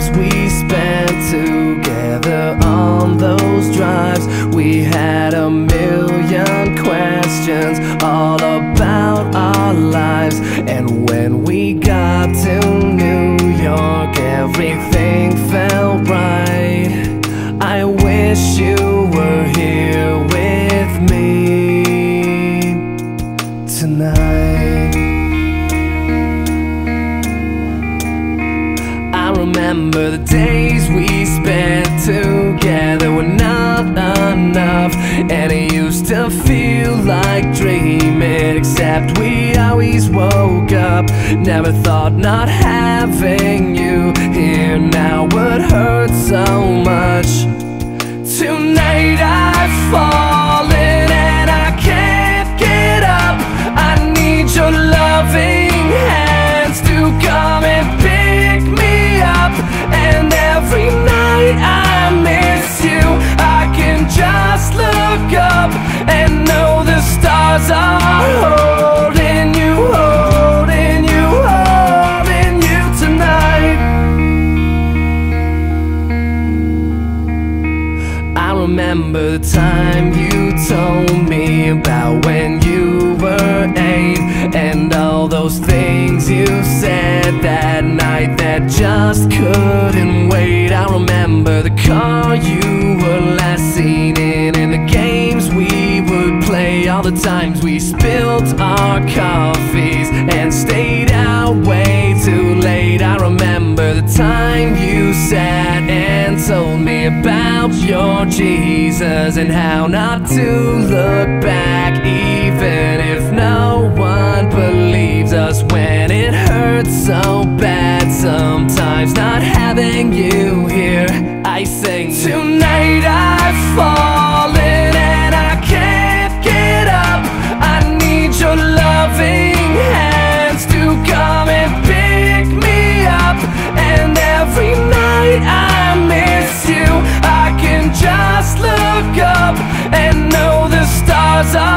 times we spent together on those drives. We had a million questions all about our lives. And when we got to New York, everything felt right. I wish you were here with me tonight. I remember the days we spent together were not enough, and it used to feel like dreaming, except we always woke up. Never thought not having you here now would hurt so much. Tonight I've fallen and I can't get up. I need your loving hands to come and pick me up. And every night I miss you, I can just look up and know the stars are holding you, holding you, holding you tonight. I remember the time you told me about when you were 8, and all those things you said that night that just couldn't wait. I remember the car you were last seen in, and the games we would play, all the times we spilled our coffees and stayed out way too late. I remember the time you sat and told me about your Jesus and how not to look back, even if no one believes us when it hurts so bad. Sometimes not having you here, I sing, tonight I've fallen and I can't get up. I need your loving hands to come and pick me up. And every night I miss you, I can just look up and know the stars are